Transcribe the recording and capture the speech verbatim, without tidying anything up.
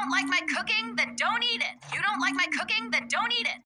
don't like my cooking? Then don't eat it. You don't like my cooking? Then don't eat it.